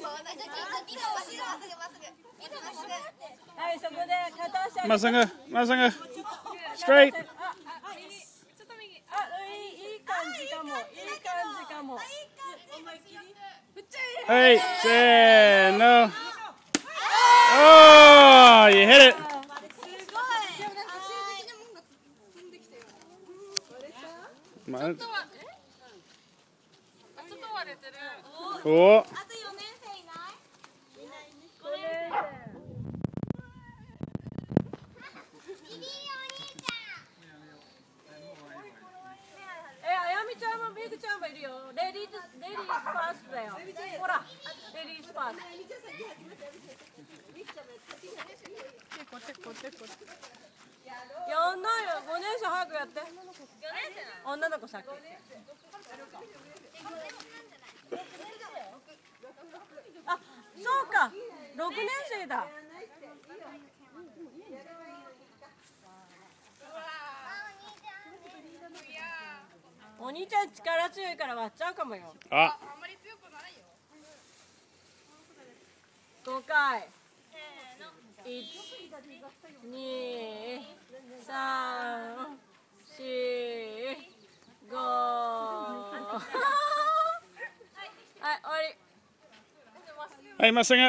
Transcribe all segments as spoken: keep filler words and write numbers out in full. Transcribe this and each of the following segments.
はい、そこで片足まっすぐ、まっすぐ。straight。 あ、いい、いい感じかも。いい感じかも。 はい、せーの。Oh, you hit it. まあ、おお。 え、あやみちゃんもみぐちゃんもいるよ。レディーズ、レディースファーストだよ。ほら、レディースファースト。やんないよ、ごねん生早くやって。女の子先。あ、そうか、ろくねん生だ。お兄ちゃん力強いから割っちゃうかもよ。 あ、 ごかい。いち、に、さん、し、ご。はい、終わり。 はい、まっすぐ。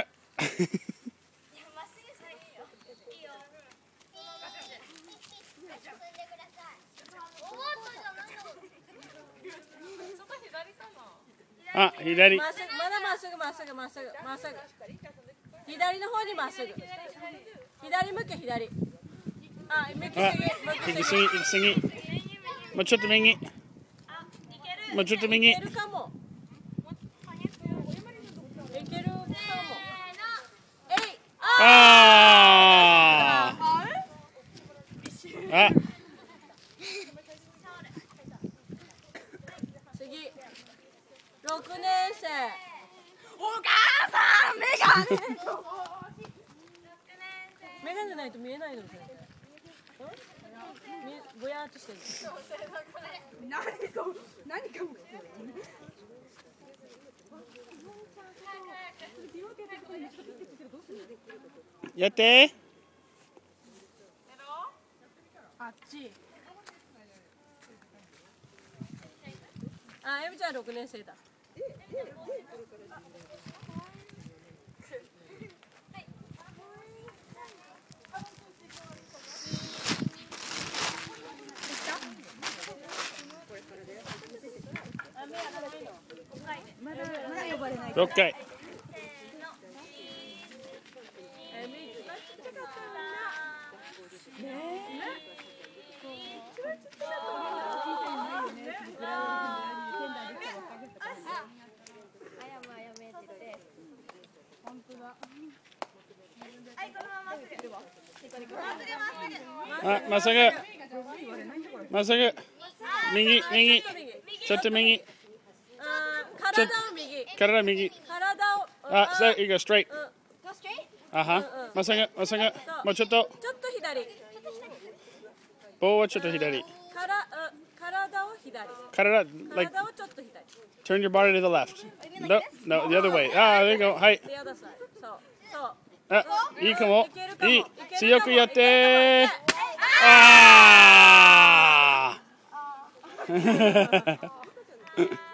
あ、左。 まっすぐ、まだまっすぐ、まっすぐ、まっすぐ、まっすぐ。左の方にまっすぐ。左向け、左。あ、向きすぎ。 行き過ぎ、行き過ぎ。もうちょっと右。もうちょっと右。 いけるかも。いけるかも。えい。 ああ。あ。 次。六年生。 お母さん、メガネ。 メガネないと見えないの。ぼやーっとしてる。 何そう、何かも。 やって。 あっち。あ、エミちゃん六年生だ。 六回。あ、まっすぐ。まっすぐ。右、右。ちょっと右。 体を右。 体右。 体を。 あ、そう、いいか、straight。 Go straight? あは。まっすぐ、まっすぐ。もうちょっと。 ちょっと左。 棒はちょっと左。 から体を左。 体、like, 体をちょっと左。 turn your body to the left. No, no, the other way. あ、there you go. はい。 The other side. そう、そう。 あ、いいかも。いい。 いけるかも強くやってー。ああ。